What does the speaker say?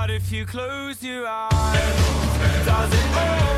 But if you close your eyes, does it all